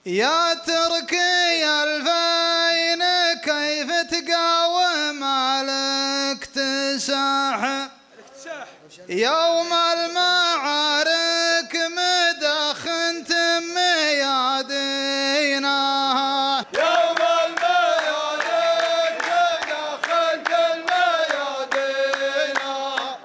يا تركي الفين كيف تقاوم على الاكتساح يوم المعارك مدخنت ميادينا يوم المعارك مدخنت الميادينا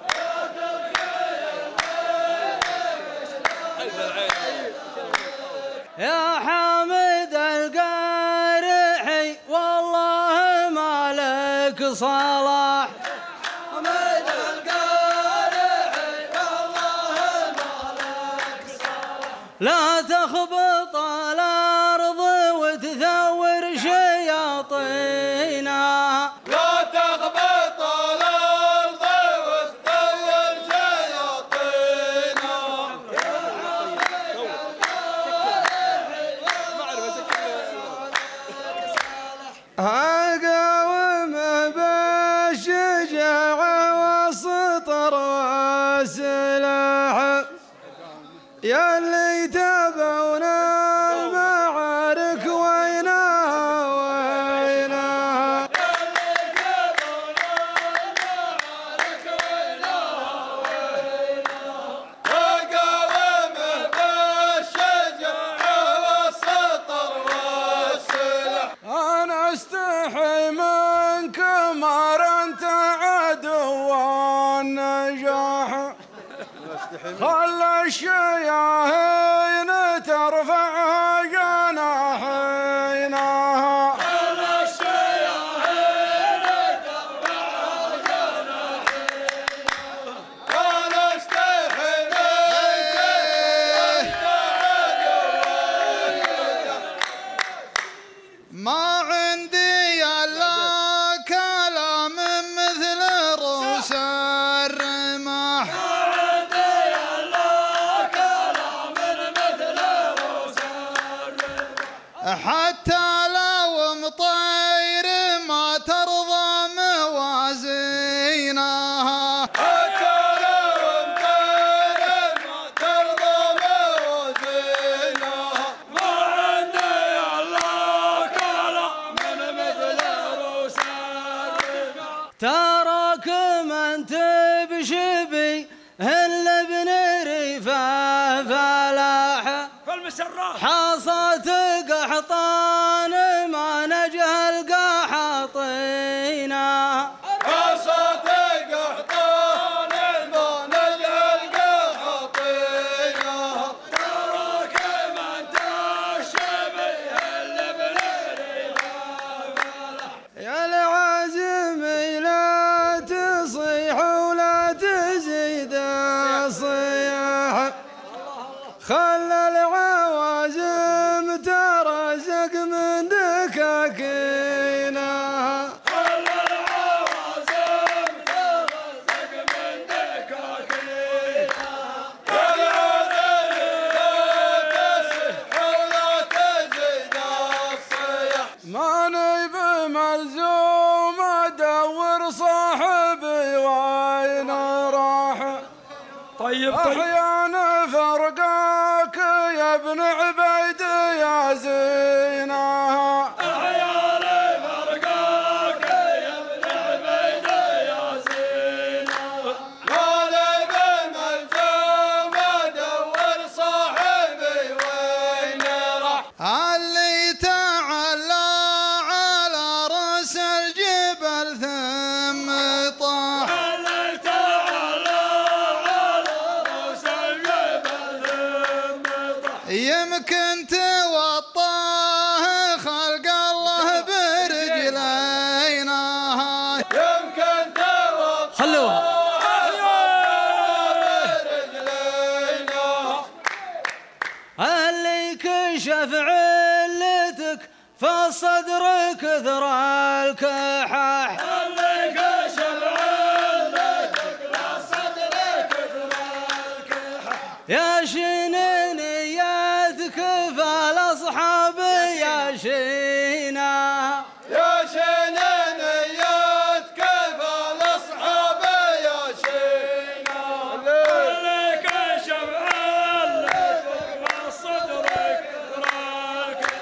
يا حامد القارحي والله ما لك صلاح حامد القارحي والله ما لك صلاح لا تخبط الأرض وتثور شياطينا لا تخبط الأرض وتثور شياطينا أقاوم بالشجاعة والسطر والسلاح يا اللي تابعون المعارك وينها وينها أقاوم بالشجاعة والسطر والسلاح أنا استحي منكم أنت عدو النجاح خلى الشياهين ترفع جناحينها خلى الشياطين ترفع جناحينها أنا استحي منك أنت عدو ما عندي الا كلام مثل رؤوس الرماح حتى لو مطير ما ترضى موازينها حتى لو مطير ما ترضى موازينها ما عندي إلا كلام مثل رؤوس الرماح تراك من تبشبي هل ابن ريفه فلاح فالمسرات حاصت قحطان ما نجهل قحاطينا حصت قحطان ما نجهل قحاطينا تراك من تشبه الابن ريفه يا العازم لا تصيح ولا تزيد الصياح خلى العوازم ترزق من دكاكينها خلى العوازم ترزق من دكاكينها العازم لا تصيح ولا تزيد الصياح ماني بملزوم ادور صاحبي وين راح طيب احيانا فرقاك يا ابن عبيد يا زينها أحيانا فرقاك يا ابن عبيد يا زينة وانا بالملزوم ادور صاحبي وين راح اللي تعلى على راس الجبل ثم طاح اللي تعالى على رؤوس الجبل ثم طاح يمكن توطاه خلق الله برجلينها يمكن توقع خلوها برجلينا اللي كشف علتك فالصدر كثر الكحاح اللي كشف علتك لصدرك تراكح يا شنينياتك فالاصحاب يا شينا يا شنينيات كيف الاصحاب يا شينا اللي كشف علتك لصدرك تراكح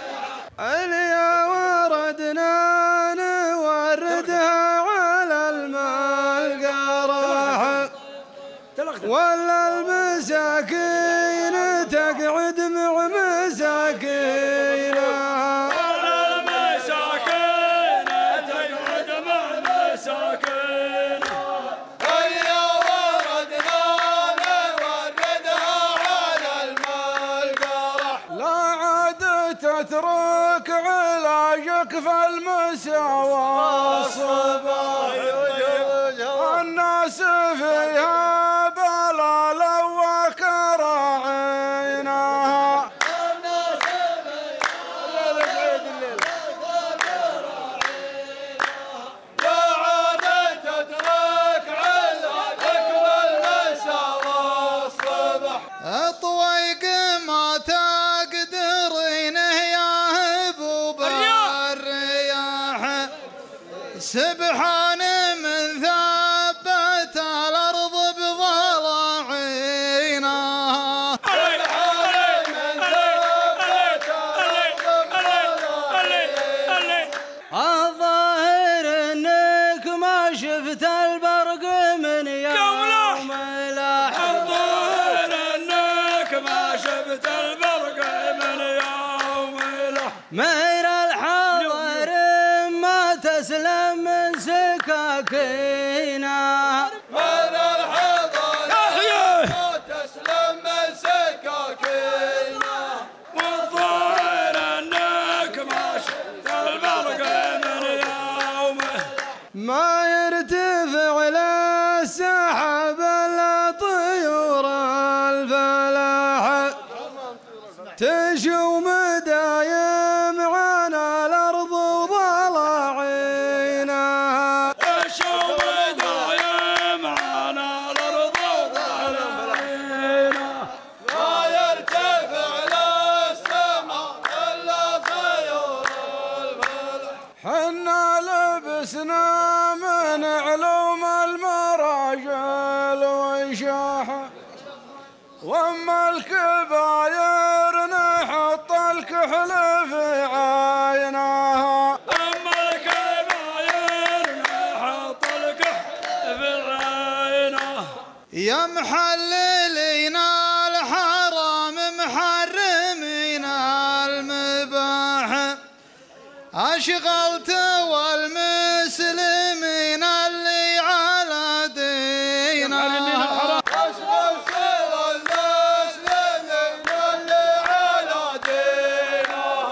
تترك علاجك في المساء والصباح الناس فيها بلالا وكراعينها يا عادي تترك علاجك بالمساء والصبح طويق ما تقدرين يا هبوب الرياح سبحان من ثبت الأرض بضلاعينها الظاهر انك ما شفت البرق من يوم لاح الظاهر انك ما شفت البرق من يوم له مير الحضر ما تسلم من سكاكينا من الحضر ما تسلم من سكاكينا والظاهر انك ما شفت البرق من يومه ما يرتفع للسحاب الا طيور الفلاح تشوم دايم على الارض وضلاعينها الشوم دايم على الارض وضلاعينها ما يرتفع للسماء الا طيور الفلح حنا لبسنا من علوم المراجل وإشاحة واما الكباير نحط الكحل في عينها اما الكباير نحط الكحل في عينه يا محللين الحرام محرمين المباح أشغلت والمسلمين اللي على دينها أشغلت والمسلمين اللي على دينها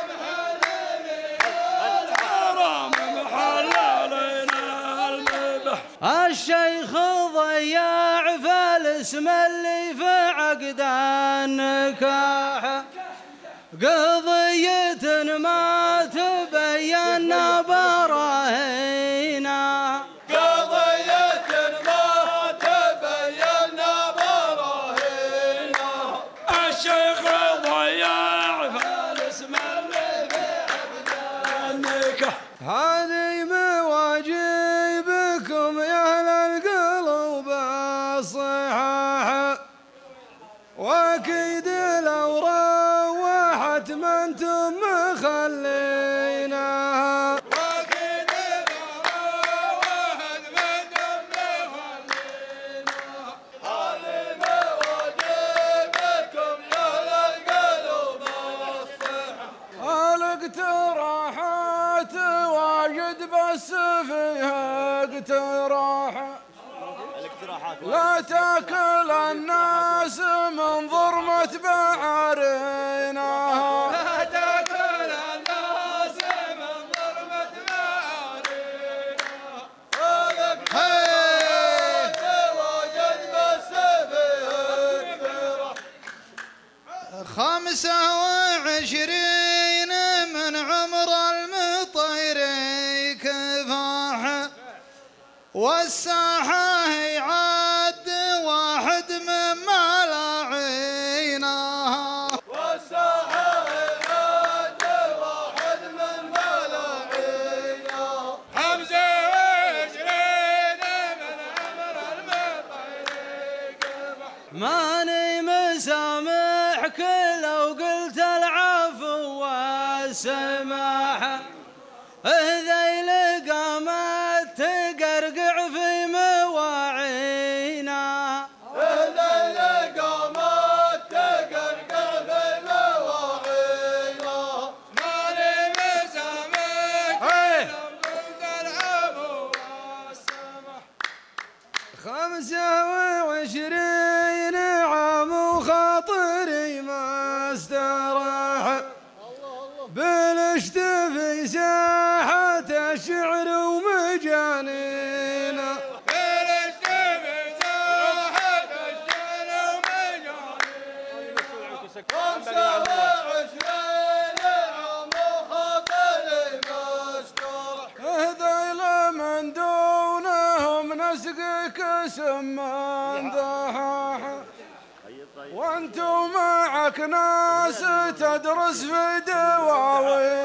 الحرام محللين المباح الشيخ ضياع في الاسم اللي في عقد النكاح قضية ما تبين براهينها قضية ما تبين براهينها الشيخ ضياع فالاسم اللي في عقد النكاح هذه مواجبكم يا أهل القلوب الصحاح وأكيد لو روحت ما أنتم مخلينها وأكيد لو روحت ما أنتم مخلينها هذه مواجبكم يا أهل القلوب الصحاح الاقتراحات واجد بس فيها اقتراحة لا تاكل الناس من ظرمة بعرينها لا تاكل الناس من ضربة معارينها وجد بس فيها اقتراح 25 من عمر المطير كفاح والساحة يعد واحد من ملاعينها والساحة يعد واحد من ملاعينها 25 من عمر المطير كفاح ماني مسامحك لو قلت العفو والسماح ذيل قامت تقرقع في مواعينها ذيل قامت تقرقع في مواعينها ماني مسامحك لو قلت العفو والسماح 25 عام وخاطري ما استراح في ساحة الشعر ومجانينا من دونهم نسقك سمان ضحاحة وانتم معك ناس تدرس في دواوين